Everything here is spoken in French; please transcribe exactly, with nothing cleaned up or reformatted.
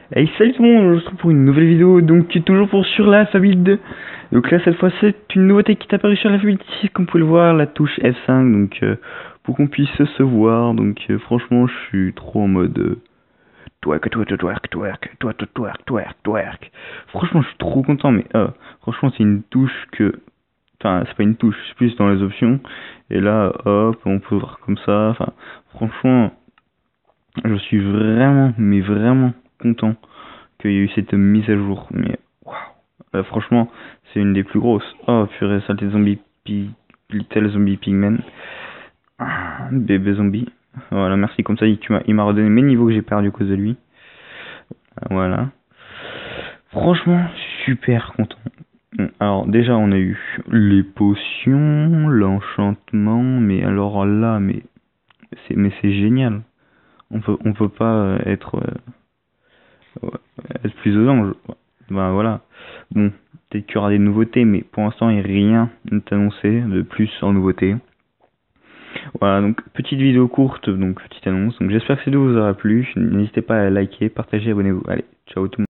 Hey, salut tout le monde, on se retrouve pour une nouvelle vidéo, donc toujours pour sur l'alphabet deux. Donc là cette fois c'est une nouveauté qui est apparue sur l'alphabet six, comme vous pouvez le voir, la touche F cinq, donc euh, pour qu'on puisse se voir, donc euh, franchement je suis trop en mode euh, twerk, twerk, twerk, twerk, twerk, twerk, twerk, twerk. Franchement je suis trop content, mais euh, franchement c'est une touche que, enfin c'est pas une touche, c'est plus dans les options, et là hop, on peut voir comme ça, enfin franchement je suis vraiment, mais vraiment content qu'il y a eu cette mise à jour. Mais waouh, euh, franchement, c'est une des plus grosses. Oh purée, saleté zombie, pi... Little Zombie Pigman. Ah, bébé zombie. Voilà, merci. Comme ça, il tu m'as- il m'a redonné mes niveaux que j'ai perdu à cause de lui. Voilà. Franchement, super content. Bon, alors déjà, on a eu les potions, l'enchantement, mais alors là, mais c'est mais c'est génial. On peut on peut pas euh, être euh, être plus aux anges. Ben voilà. Bon, peut-être qu'il y aura des nouveautés, mais pour l'instant, il n'y a rien n'est annoncé de plus en nouveauté. Voilà, donc petite vidéo courte, donc petite annonce. Donc j'espère que cette vidéo vous aura plu. N'hésitez pas à liker, partager, abonnez-vous. Allez, ciao tout le monde.